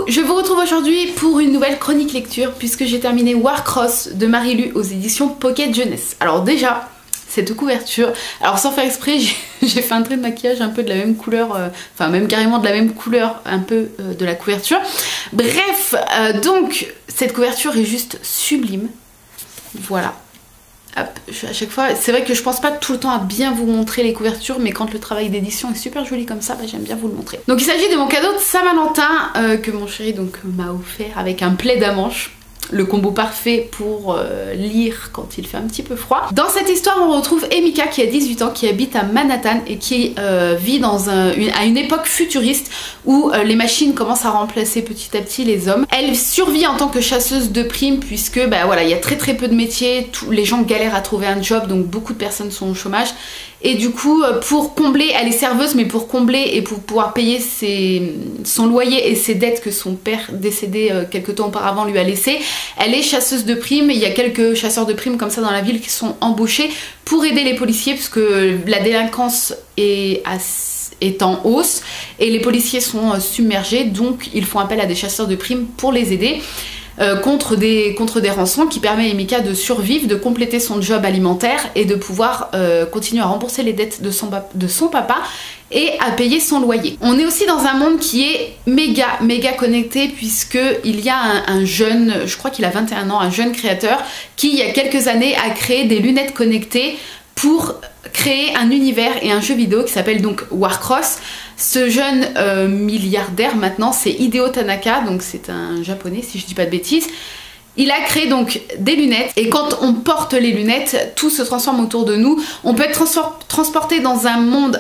je vous retrouve aujourd'hui pour une nouvelle chronique lecture puisque j'ai terminé Warcross de Marie-Lu aux éditions Pocket Jeunesse. Alors déjà, cette couverture, alors sans faire exprès, j'ai fait un trait de maquillage un peu de la même couleur, enfin même carrément de la même couleur un peu de la couverture. Bref, donc cette couverture est juste sublime. Voilà. Hop, à chaque fois, c'est vrai que je pense pas tout le temps à bien vous montrer les couvertures, mais quand le travail d'édition est super joli comme ça, bah, j'aime bien vous le montrer. Donc il s'agit de mon cadeau de Saint-Valentin que mon chéri donc m'a offert avec un plaid à manches. Le combo parfait pour lire quand il fait un petit peu froid. Dans cette histoire, on retrouve Emika qui a 18 ans, qui habite à Manhattan et qui vit à une époque futuriste où les machines commencent à remplacer petit à petit les hommes. Elle survit en tant que chasseuse de primes puisque bah, voilà, il y a très très peu de métiers, les gens galèrent à trouver un job, donc beaucoup de personnes sont au chômage. Et du coup, pour combler, elle est serveuse, mais pour combler et pour pouvoir payer son loyer et ses dettes que son père décédé quelques temps auparavant lui a laissé, elle est chasseuse de primes. Il y a quelques chasseurs de primes comme ça dans la ville qui sont embauchés pour aider les policiers parce que la délinquance est en hausse et les policiers sont submergés, donc ils font appel à des chasseurs de primes pour les aider. Contre des rançons qui permet à Emika de survivre, de compléter son job alimentaire et de pouvoir continuer à rembourser les dettes de son papa et à payer son loyer. On est aussi dans un monde qui est méga connecté puisque il y a un jeune, je crois qu'il a 21 ans, un jeune créateur qui il y a quelques années a créé des lunettes connectées pour créer un univers et un jeu vidéo qui s'appelle donc Warcross. Ce jeune milliardaire maintenant, c'est Hideo Tanaka, donc c'est un japonais si je dis pas de bêtises. Il a créé donc des lunettes et quand on porte les lunettes, tout se transforme autour de nous. On peut être transporté dans un monde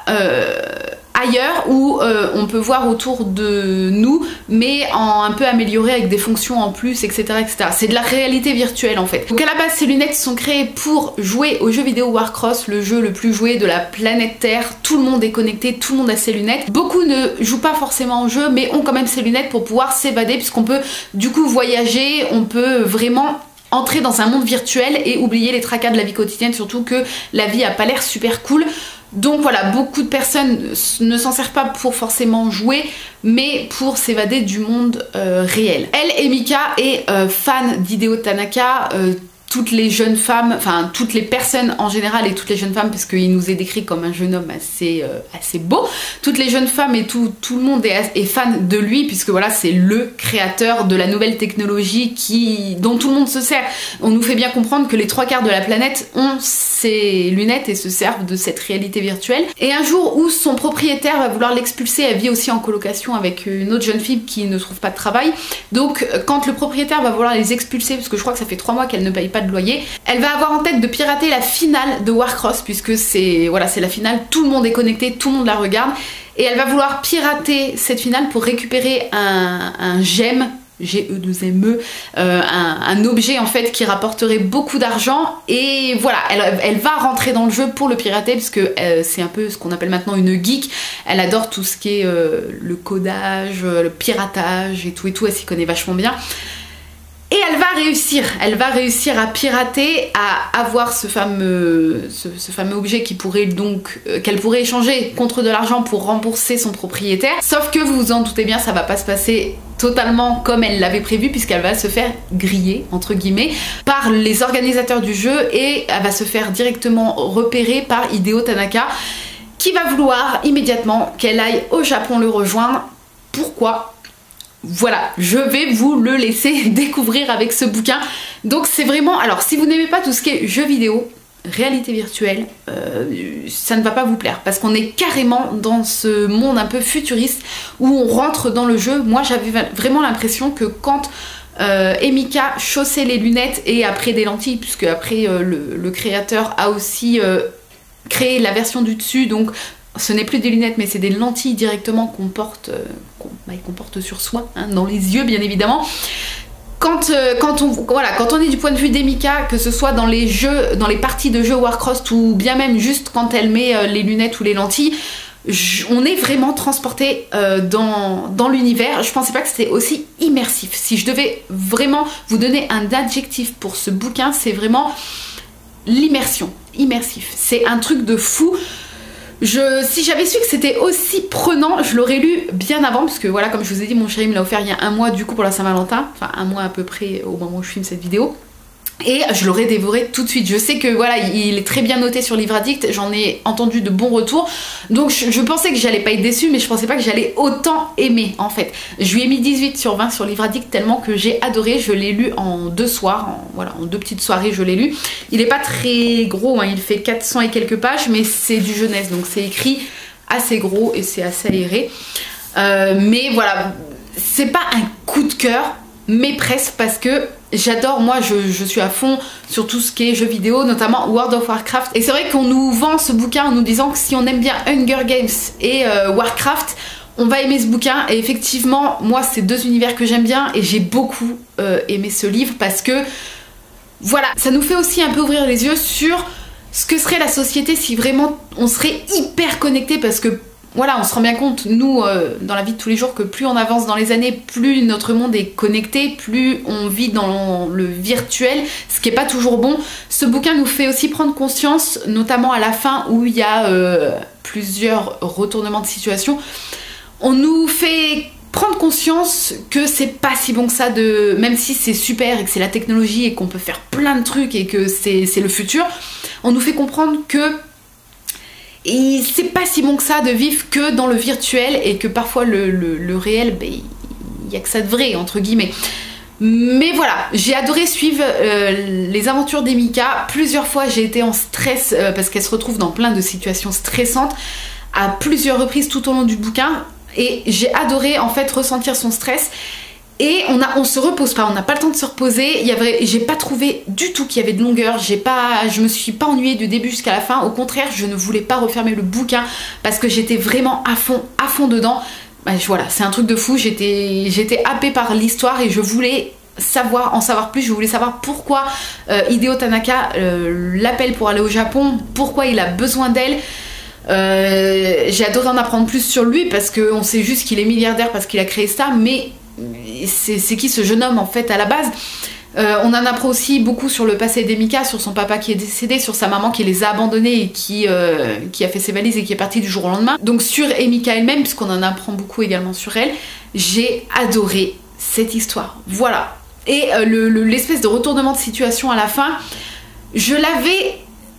ailleurs où on peut voir autour de nous mais un peu amélioré avec des fonctions en plus, etc. C'est de la réalité virtuelle en fait. Donc à la base ces lunettes sont créées pour jouer au jeu vidéo Warcross, le jeu le plus joué de la planète Terre. Tout le monde est connecté, tout le monde a ses lunettes. Beaucoup ne jouent pas forcément au jeu mais ont quand même ces lunettes pour pouvoir s'évader puisqu'on peut du coup voyager, on peut vraiment entrer dans un monde virtuel et oublier les tracas de la vie quotidienne, surtout que la vie a pas l'air super cool. Donc voilà, beaucoup de personnes ne s'en servent pas pour forcément jouer, mais pour s'évader du monde réel. Elle, Emika, est fan d'Hideo Tanaka. Toutes les jeunes femmes, enfin toutes les personnes en général et toutes les jeunes femmes, parce qu'il nous est décrit comme un jeune homme assez beau, toutes les jeunes femmes et tout le monde est fan de lui puisque voilà c'est le créateur de la nouvelle technologie dont tout le monde se sert. On nous fait bien comprendre que les 3/4 de la planète ont ces lunettes et se servent de cette réalité virtuelle. Et un jour où son propriétaire va vouloir l'expulser, elle vit aussi en colocation avec une autre jeune fille qui ne trouve pas de travail. Donc quand le propriétaire va vouloir les expulser, parce que je crois que ça fait 3 mois qu'elle ne paye pas de loyer, elle va avoir en tête de pirater la finale de Warcross puisque c'est la finale, tout le monde est connecté, tout le monde la regarde et elle va vouloir pirater cette finale pour récupérer un gemme, G-E-2-M-E, un objet en fait qui rapporterait beaucoup d'argent et voilà, elle va rentrer dans le jeu pour le pirater puisque c'est un peu ce qu'on appelle maintenant une geek. Elle adore tout ce qui est le codage, le piratage et tout, elle s'y connaît vachement bien. Et elle va réussir à pirater, à avoir ce fameux objet qu'elle pourrait échanger contre de l'argent pour rembourser son propriétaire. Sauf que vous vous en doutez bien, ça va pas se passer totalement comme elle l'avait prévu puisqu'elle va se faire griller, entre guillemets, par les organisateurs du jeu et elle va se faire directement repérer par Hideo Tanaka qui va vouloir immédiatement qu'elle aille au Japon le rejoindre. Pourquoi ? Voilà, je vais vous le laisser découvrir avec ce bouquin. Donc c'est vraiment, alors si vous n'aimez pas tout ce qui est jeux vidéo, réalité virtuelle, ça ne va pas vous plaire parce qu'on est carrément dans ce monde un peu futuriste où on rentre dans le jeu. Moi j'avais vraiment l'impression que quand Emika chaussait les lunettes et après des lentilles, puisque après le créateur a aussi créé la version du dessus, donc ce n'est plus des lunettes mais c'est des lentilles directement qu'on porte sur soi, hein, dans les yeux bien évidemment. Quand on est du point de vue d'Emika, que ce soit dans les jeux, dans les parties de jeux Warcross ou bien même juste quand elle met les lunettes ou les lentilles, on est vraiment transporté dans l'univers. Je pensais pas que c'était aussi immersif. Si je devais vraiment vous donner un adjectif pour ce bouquin, c'est vraiment l'immersion. Immersif. C'est un truc de fou. Si j'avais su que c'était aussi prenant, je l'aurais lu bien avant, parce que voilà, comme je vous ai dit, mon chéri me l'a offert il y a un mois du coup pour la Saint-Valentin, enfin un mois à peu près au moment où je filme cette vidéo. Et je l'aurais dévoré tout de suite. Je sais que voilà, il est très bien noté sur Livre Addict, j'en ai entendu de bons retours. Donc je pensais que j'allais pas être déçue, mais je pensais pas que j'allais autant aimer en fait. Je lui ai mis 18 sur 20 sur Livre Addict tellement que j'ai adoré. Je l'ai lu en 2 soirs, voilà, en 2 petites soirées je l'ai lu. Il est pas très gros, hein, il fait 400 et quelques pages, mais c'est du jeunesse, donc c'est écrit assez gros et c'est assez aéré. Mais voilà, c'est pas un coup de cœur, mais presque, parce que j'adore, moi je suis à fond sur tout ce qui est jeux vidéo, notamment World of Warcraft. Et c'est vrai qu'on nous vend ce bouquin en nous disant que si on aime bien Hunger Games et Warcraft, on va aimer ce bouquin. Et effectivement, moi c'est 2 univers que j'aime bien et j'ai beaucoup aimé ce livre parce que voilà, ça nous fait aussi un peu ouvrir les yeux sur ce que serait la société si vraiment on serait hyper connecté, parce que voilà, on se rend bien compte, nous, dans la vie de tous les jours, que plus on avance dans les années, plus notre monde est connecté, plus on vit dans le virtuel, ce qui n'est pas toujours bon. Ce bouquin nous fait aussi prendre conscience, notamment à la fin où il y a plusieurs retournements de situation, on nous fait prendre conscience que c'est pas si bon que ça, même si c'est super et que c'est la technologie et qu'on peut faire plein de trucs et que c'est le futur, on nous fait comprendre que et c'est pas si bon que ça de vivre que dans le virtuel et que parfois le réel, ben, il y a que ça de vrai entre guillemets. Mais voilà, j'ai adoré suivre les aventures d'Emika. Plusieurs fois j'ai été en stress parce qu'elle se retrouve dans plein de situations stressantes à plusieurs reprises tout au long du bouquin, et j'ai adoré en fait ressentir son stress. Et on se repose pas, on n'a pas le temps de se reposer. J'ai pas trouvé du tout qu'il y avait de longueur, je me suis pas ennuyée du début jusqu'à la fin. Au contraire, je ne voulais pas refermer le bouquin parce que j'étais vraiment à fond dedans. Bah, voilà, c'est un truc de fou, j'étais happée par l'histoire et je voulais en savoir plus. Je voulais savoir pourquoi Hideo Tanaka l'appelle pour aller au Japon, pourquoi il a besoin d'elle. J'ai adoré en apprendre plus sur lui parce qu'on sait juste qu'il est milliardaire parce qu'il a créé ça, mais c'est qui ce jeune homme en fait à la base. On en apprend aussi beaucoup sur le passé d'Emika, sur son papa qui est décédé, sur sa maman qui les a abandonnés et qui a fait ses valises et qui est partie du jour au lendemain. Donc sur Emika elle-même, puisqu'on en apprend beaucoup également sur elle, j'ai adoré cette histoire. Voilà. Et l'espèce de retournement de situation à la fin, je l'avais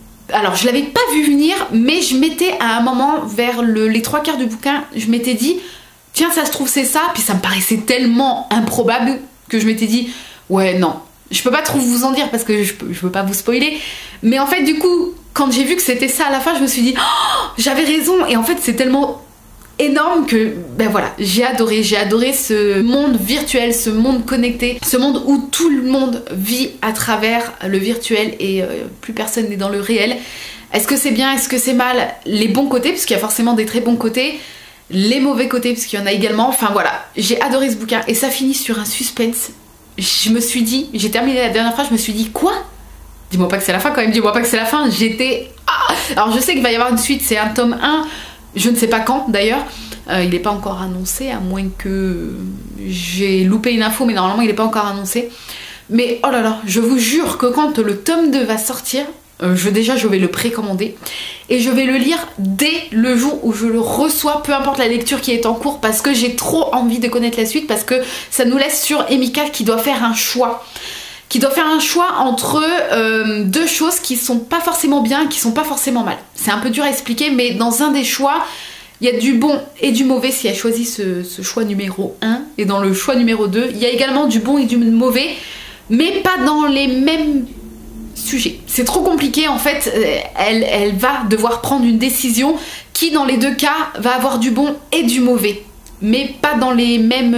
pas vu venir, mais je m'étais à un moment, vers les 3/4 du bouquin, je m'étais dit tiens, ça se trouve c'est ça, puis ça me paraissait tellement improbable que je m'étais dit ouais non, je peux pas trop vous en dire parce que je veux pas vous spoiler, mais en fait du coup quand j'ai vu que c'était ça à la fin, je me suis dit oh, j'avais raison. Et en fait c'est tellement énorme que ben voilà, j'ai adoré ce monde virtuel, ce monde connecté, ce monde où tout le monde vit à travers le virtuel et plus personne n'est dans le réel. Est-ce que c'est bien, est-ce que c'est mal? Les bons côtés, parce qu'il y a forcément des très bons côtés, les mauvais côtés parce qu'il y en a également. Enfin voilà, j'ai adoré ce bouquin et ça finit sur un suspense. Je me suis dit, j'ai terminé la dernière phrase, je me suis dit quoi? Dis-moi pas que c'est la fin quand même, dis-moi pas que c'est la fin. J'étais... Ah, alors je sais qu'il va y avoir une suite, c'est un tome 1, je ne sais pas quand d'ailleurs. Il n'est pas encore annoncé, à moins que j'ai loupé une info, mais normalement il n'est pas encore annoncé. Mais oh là là, je vous jure que quand le tome 2 va sortir, je vais le précommander et je vais le lire dès le jour où je le reçois, peu importe la lecture qui est en cours, parce que j'ai trop envie de connaître la suite, parce que ça nous laisse sur Emika qui doit faire un choix. Qui doit faire un choix entre deux choses qui sont pas forcément bien, qui sont pas forcément mal. C'est un peu dur à expliquer, mais dans un des choix, il y a du bon et du mauvais si elle choisit ce choix numéro 1. Et dans le choix numéro 2, il y a également du bon et du mauvais, mais pas dans les mêmes sujets. C'est trop compliqué en fait. Elle va devoir prendre une décision qui dans les deux cas va avoir du bon et du mauvais, mais pas dans les mêmes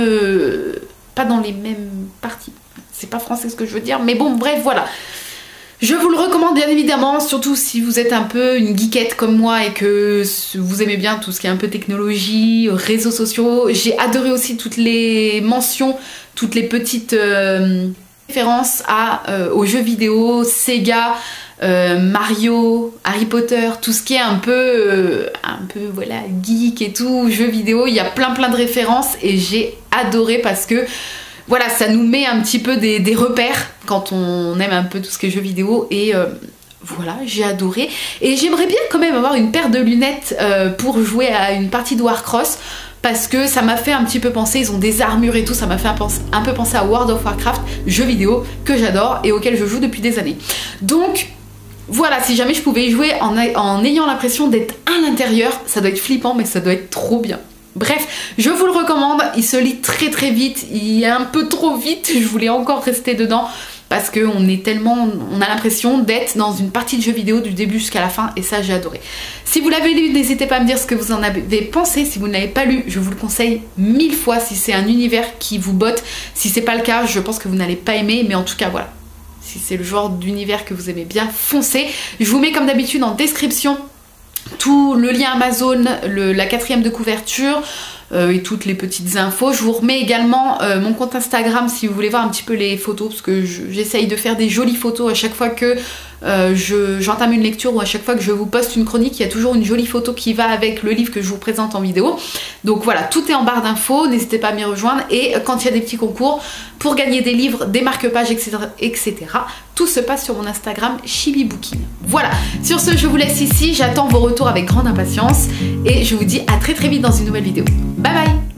parties. C'est pas français ce que je veux dire, mais bon bref voilà. Je vous le recommande bien évidemment, surtout si vous êtes un peu une geekette comme moi et que vous aimez bien tout ce qui est un peu technologie, réseaux sociaux. J'ai adoré aussi toutes les mentions, toutes les petites références aux jeux vidéo, Sega, Mario, Harry Potter, tout ce qui est un peu voilà, geek et tout, jeux vidéo. Il y a plein de références et j'ai adoré parce que voilà, ça nous met un petit peu des repères quand on aime un peu tout ce qui est jeux vidéo et Voilà, j'ai adoré. Et j'aimerais bien quand même avoir une paire de lunettes pour jouer à une partie de Warcross. Parce que ça m'a fait un petit peu penser, ils ont des armures et tout, ça m'a fait un peu penser à World of Warcraft, jeu vidéo que j'adore et auquel je joue depuis des années. Donc voilà, si jamais je pouvais y jouer en ayant l'impression d'être à l'intérieur, ça doit être flippant mais ça doit être trop bien. Bref, je vous le recommande, il se lit très très vite, il est un peu trop vite, je voulais encore rester dedans. Parce qu'on a l'impression d'être dans une partie de jeu vidéo du début jusqu'à la fin et ça j'ai adoré. Si vous l'avez lu, n'hésitez pas à me dire ce que vous en avez pensé. Si vous ne l'avez pas lu, je vous le conseille 1000 fois si c'est un univers qui vous botte. Si c'est pas le cas, je pense que vous n'allez pas aimer, mais en tout cas voilà. Si c'est le genre d'univers que vous aimez bien, foncez. Je vous mets comme d'habitude en description tout le lien Amazon, la 4e de couverture, et toutes les petites infos. Je vous remets également mon compte Instagram si vous voulez voir un petit peu les photos, parce que j'essaye de faire des jolies photos à chaque fois que j'entame une lecture ou à chaque fois que je vous poste une chronique, il y a toujours une jolie photo qui va avec le livre que je vous présente en vidéo. Donc voilà, tout est en barre d'infos, n'hésitez pas à m'y rejoindre. Et quand il y a des petits concours pour gagner des livres, des marque-pages, etc., tout se passe sur mon Instagram Chibi Booking. Voilà, sur ce je vous laisse ici, j'attends vos retours avec grande impatience et je vous dis à très très vite dans une nouvelle vidéo. Bye bye.